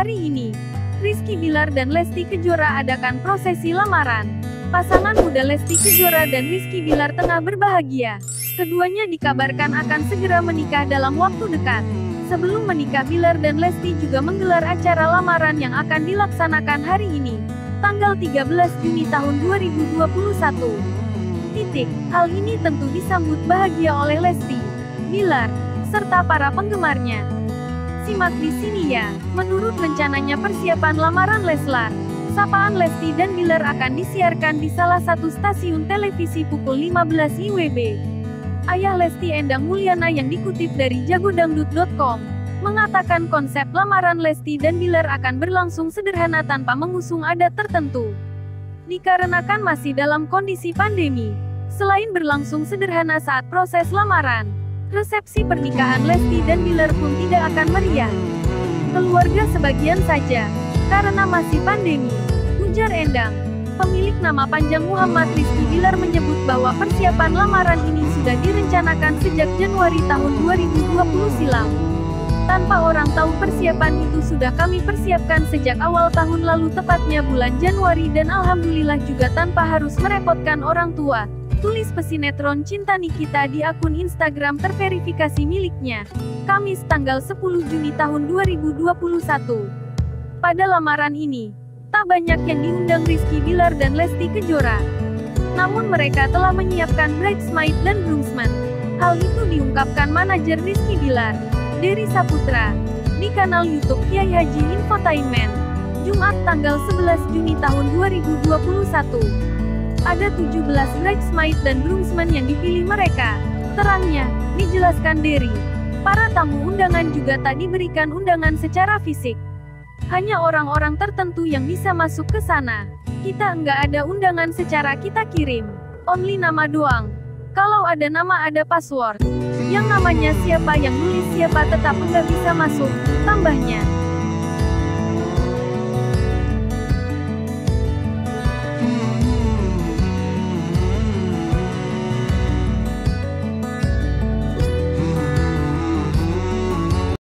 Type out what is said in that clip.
Hari ini, Rizky Bilar dan Lesti Kejora adakan prosesi lamaran. Pasangan muda Lesti Kejora dan Rizky Bilar tengah berbahagia. Keduanya dikabarkan akan segera menikah dalam waktu dekat. Sebelum menikah, Bilar dan Lesti juga menggelar acara lamaran yang akan dilaksanakan hari ini, tanggal 13 Juni tahun 2021. Hal ini tentu disambut bahagia oleh Lesti, Bilar, serta para penggemarnya. Simak di sini ya. Menurut rencananya persiapan lamaran Leslar, sapaan Lesti dan Bilar akan disiarkan di salah satu stasiun televisi pukul 15 WIB. Ayah Lesti, Endang Mulyana, yang dikutip dari jagodangdut.com, mengatakan konsep lamaran Lesti dan Bilar akan berlangsung sederhana tanpa mengusung adat tertentu. Dikarenakan masih dalam kondisi pandemi, selain berlangsung sederhana saat proses lamaran, resepsi pernikahan Lesti dan Bilar pun tidak akan meriah. Keluarga sebagian saja, karena masih pandemi, ujar Endang. Pemilik nama panjang Muhammad Rizky Bilar menyebut bahwa persiapan lamaran ini sudah direncanakan sejak Januari tahun 2020 silam. Tanpa orang tahu, persiapan itu sudah kami persiapkan sejak awal tahun lalu, tepatnya bulan Januari, dan alhamdulillah juga tanpa harus merepotkan orang tua, tulis pesinetron Cinta Nikita di akun Instagram terverifikasi miliknya, Kamis tanggal 10 Juni tahun 2021. Pada lamaran ini, tak banyak yang diundang Rizky Bilar dan Lesti Kejora. Namun mereka telah menyiapkan bridesmaid dan groomsmen. Hal itu diungkapkan manajer Rizky Bilar, Dery Saputra, di kanal YouTube Kiai Haji Infotainment, Jumat tanggal 11 Juni tahun 2021. Ada 17 bridesmaid dan groomsmen yang dipilih mereka, terangnya, dijelaskan Dery. Para tamu undangan juga tak diberikan undangan secara fisik. Hanya orang-orang tertentu yang bisa masuk ke sana. Kita nggak ada undangan secara kita kirim. Only nama doang. Kalau ada nama ada password. Yang namanya siapa yang nulis siapa tetap nggak bisa masuk, tambahnya.